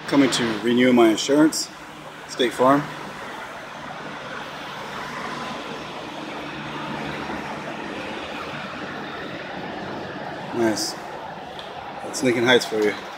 Coming to renew my insurance, State Farm. Nice. That's Lincoln Heights for you.